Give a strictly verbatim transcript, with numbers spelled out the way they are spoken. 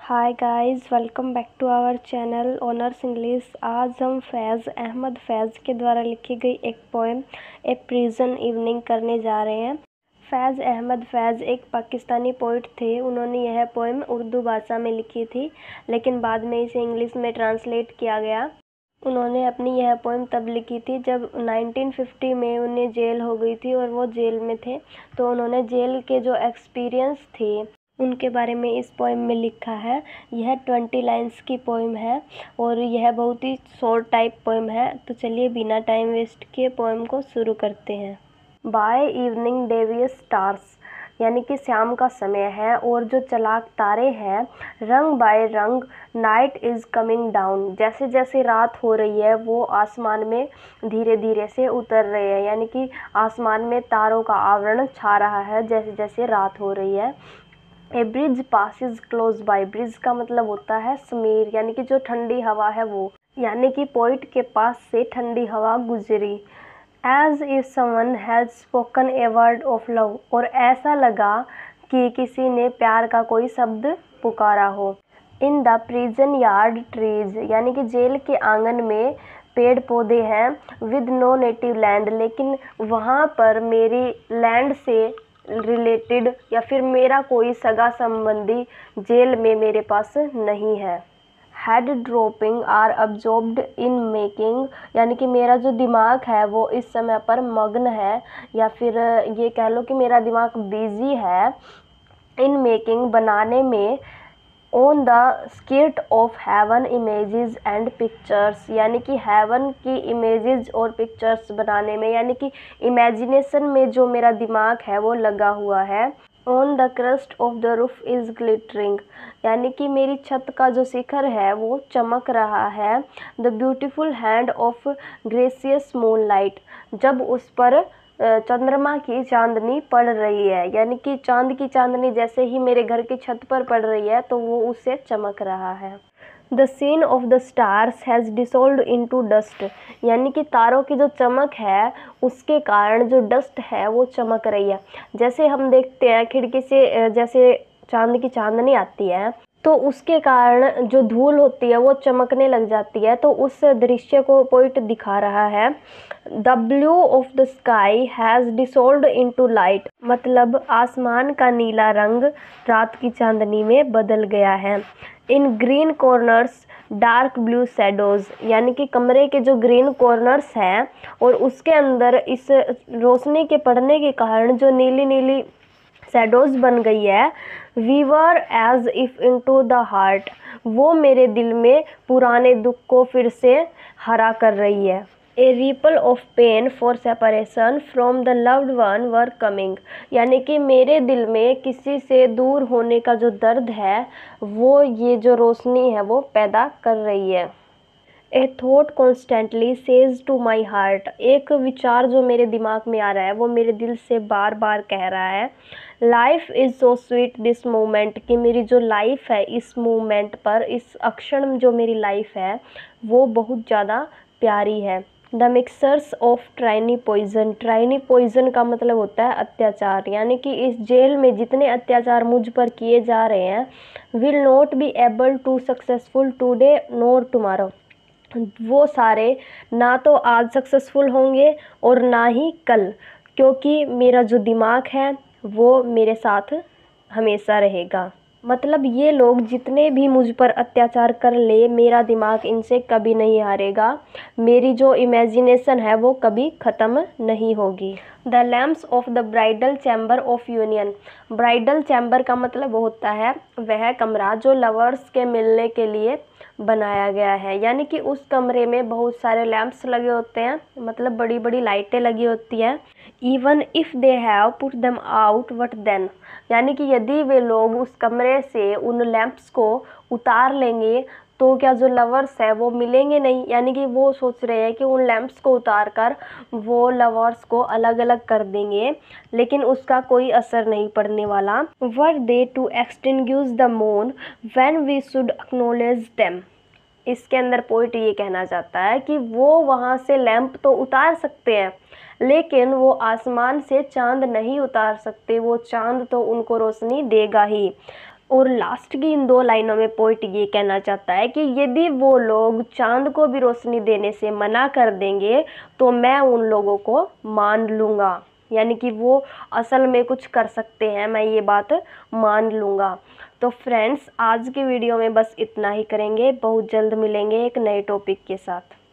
Hi guys, welcome back to our channel honours English. आज हम फैज़ अहमद फैज़ के द्वारा लिखी गई एक पोएम ए प्रिजन इवनिंग करने जा रहे हैं। फैज़ अहमद फैज़ एक पाकिस्तानी पोइट थे। उन्होंने यह पोएम उर्दू भाषा में लिखी थी, लेकिन बाद में इसे इंग्लिश में ट्रांसलेट किया गया। उन्होंने अपनी यह पोएम तब लिखी थी जब नाइनटीन फिफ्टी में उन्हें जेल हो गई थी और वो जेल में थे। तो उन्होंने जेल के जो एक्सपीरियंस थे उनके बारे में इस पोएम में लिखा है। यह ट्वेंटी लाइन्स की पोएम है और यह बहुत ही शॉर्ट टाइप पोएम है। तो चलिए बिना टाइम वेस्ट किए पोएम को शुरू करते हैं। बाय इवनिंग डेवियस स्टार्स, यानी कि शाम का समय है और जो चलाक तारे हैं, रंग बाय रंग नाइट इज़ कमिंग डाउन, जैसे जैसे रात हो रही है वो आसमान में धीरे धीरे से उतर रहे हैं, यानी कि आसमान में तारों का आवरण छा रहा है जैसे जैसे रात हो रही है। A bridge passes close by, bridge का मतलब होता है समीर, यानी कि जो ठंडी हवा है वो, यानी कि पोइट के पास से ठंडी हवा गुजरी। As if someone has spoken a word of love, और ऐसा लगा कि किसी ने प्यार का कोई शब्द पुकारा हो। In the prison yard trees, यानी कि जेल के आंगन में पेड़ पौधे हैं। विद नो नेटिव लैंड, लेकिन वहाँ पर मेरी लैंड से रिलेटेड या फिर मेरा कोई सगा संबंधी जेल में मेरे पास नहीं है। Head dropping are absorbed in making, यानी कि मेरा जो दिमाग है वो इस समय पर मग्न है, या फिर ये कह लो कि मेरा दिमाग बिजी है इन मेकिंग, बनाने में। On the skirt of heaven images and pictures, यानी कि हेवन की इमेजेस और पिक्चर्स बनाने में, यानी कि इमेजिनेशन में जो मेरा दिमाग है वो लगा हुआ है। On the crust of the roof is glittering, यानी कि मेरी छत का जो शिखर है वो चमक रहा है। The beautiful hand of gracious moonlight, जब उस पर चंद्रमा की चांदनी पड़ रही है, यानी कि चांद की चांदनी जैसे ही मेरे घर की छत पर पड़ रही है तो वो उससे चमक रहा है। The scene of the stars has dissolved into dust, यानी कि तारों की जो चमक है उसके कारण जो डस्ट है वो चमक रही है। जैसे हम देखते हैं खिड़की से जैसे चांद की चांदनी आती है तो उसके कारण जो धूल होती है वो चमकने लग जाती है, तो उस दृश्य को पोइट दिखा रहा है। The blue of the sky has dissolved into light, मतलब आसमान का नीला रंग रात की चांदनी में बदल गया है। In green corners dark blue shadows, यानी कि कमरे के जो ग्रीन कॉर्नर्स हैं और उसके अंदर इस रोशनी के पड़ने के कारण जो नीली नीली शैडोज़ बन गई है। We were as if into the heart, वो मेरे दिल में पुराने दुख को फिर से हरा कर रही है। A ripple of pain for separation from the loved one were coming, यानी कि मेरे दिल में किसी से दूर होने का जो दर्द है वो ये जो रोशनी है वो पैदा कर रही है। A thought constantly says to my heart, एक विचार जो मेरे दिमाग में आ रहा है वो मेरे दिल से बार बार कह रहा है। Life is so sweet this moment, कि मेरी जो लाइफ है इस मोमेंट पर, इस अक्षण जो मेरी लाइफ है वो बहुत ज़्यादा प्यारी है। The mixers of trainee poison, trainee poison का मतलब होता है अत्याचार, यानी कि इस जेल में जितने अत्याचार मुझ पर किए जा रहे हैं, will not be able to successful today nor tomorrow, वो सारे ना तो आज सक्सेसफुल होंगे और ना ही कल, क्योंकि मेरा जो दिमाग है वो मेरे साथ हमेशा रहेगा। मतलब ये लोग जितने भी मुझ पर अत्याचार कर ले, मेरा दिमाग इनसे कभी नहीं हारेगा, मेरी जो इमेजिनेशन है वो कभी ख़त्म नहीं होगी। The lamps of the bridal chamber of union, bridal chamber का मतलब होता है वह कमरा जो लवर्स के मिलने के लिए बनाया गया है, यानी कि उस कमरे में बहुत सारे लैंप्स लगे होते हैं, मतलब बड़ी बड़ी लाइटें लगी होती हैं। Even if they have put them out what then, यानी कि यदि वे लोग उस कमरे से उन लैंप्स को उतार लेंगे तो क्या जो लवर्स है वो मिलेंगे नहीं, यानी कि वो सोच रहे हैं कि उन लैंप्स को उतार कर वो लवर्स को अलग अलग कर देंगे, लेकिन उसका कोई असर नहीं पड़ने वाला। Were they to extinguish the moon when we should acknowledge them, इसके अंदर पोइट ये कहना चाहता है कि वो वहाँ से लैंप तो उतार सकते हैं लेकिन वो आसमान से चांद नहीं उतार सकते, वो चांद तो उनको रोशनी देगा ही। और लास्ट की इन दो लाइनों में पोइट ये कहना चाहता है कि यदि वो लोग चांद को भी रोशनी देने से मना कर देंगे तो मैं उन लोगों को मान लूँगा, यानी कि वो असल में कुछ कर सकते हैं, मैं ये बात मान लूँगा। तो फ्रेंड्स, आज की वीडियो में बस इतना ही करेंगे, बहुत जल्द मिलेंगे एक नए टॉपिक के साथ।